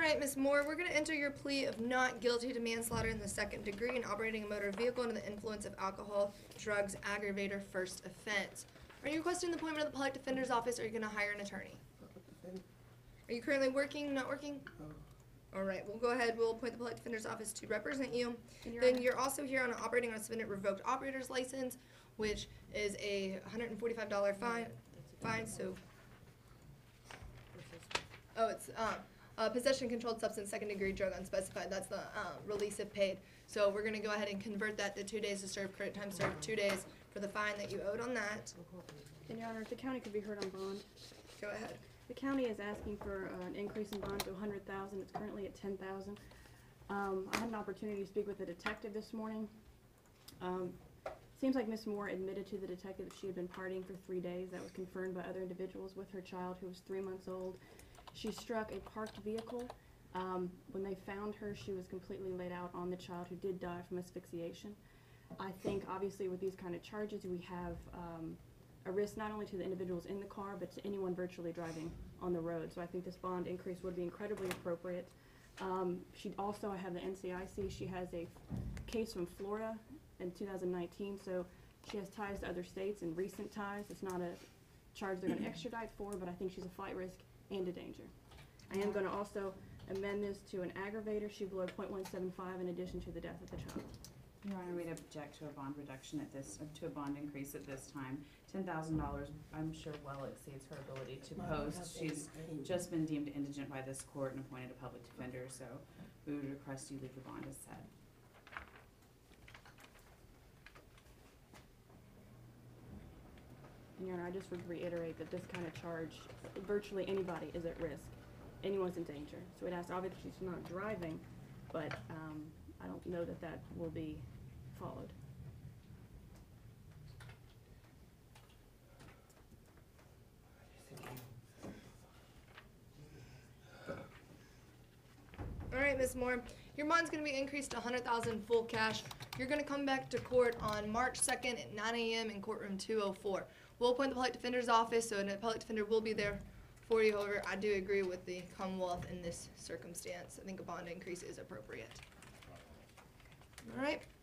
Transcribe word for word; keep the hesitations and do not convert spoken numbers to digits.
right, Miz Moore, we're going to enter your plea of not guilty to manslaughter in the second degree and operating a motor vehicle under the influence of alcohol, drugs, aggravator, first offense. Are you requesting the appointment of the public defender's office, or are you going to hire an attorney? Are you currently working, not working? All right, we'll go ahead. We'll appoint the public defender's office to represent you. Your Then Honor. you're also here on operating on a suspended revoked operator's license, which is a one hundred forty-five dollar fine. Fine. So, oh, it's um, uh, possession of controlled substance, second degree drug unspecified. That's the um, release if paid. So we're gonna go ahead and convert that to two days to serve, credit time served, two days for the fine that you owed on that. And Your Honor, if the county could be heard on bond. Go ahead. The county is asking for uh, an increase in bond to one hundred thousand dollars. It's currently at ten thousand dollars. Um, I had an opportunity to speak with a detective this morning. Um, seems like Miz Moore admitted to the detective that she had been partying for three days. That was confirmed by other individuals with her child, who was three months old. She struck a parked vehicle. Um, when they found her, she was completely laid out on the child, who did die from asphyxiation. I think, obviously, with these kind of charges, we have um, a risk not only to the individuals in the car, but to anyone virtually driving on the road. So I think this bond increase would be incredibly appropriate. Um, she also, I have the N C I C, she has a case from Florida in two thousand nineteen, so she has ties to other states and recent ties. It's not a charge they're going to extradite for, but I think she's a flight risk and a danger. I am going to also amend this to an aggravator. She blew point one seven five in addition to the death of the child. Your Honor, we'd object to a bond reduction at this, to a bond increase at this time. Ten thousand dollars, I'm sure, well exceeds her ability to post. She's just been deemed indigent by this court and appointed a public defender, so we would request you leave the bond as set. And Your Honor, I just would reiterate that this kind of charge, virtually anybody is at risk. Anyone's in danger. So it has, obviously she's not driving, but um, I don't know that that will be followed. All right, Miz Moore, your bond's going to be increased to one hundred thousand dollars full cash. You're going to come back to court on March second at nine A M in courtroom two oh four. We'll appoint the public defender's office, so the public defender will be there for you. However, I do agree with the Commonwealth in this circumstance. I think a bond increase is appropriate. All right.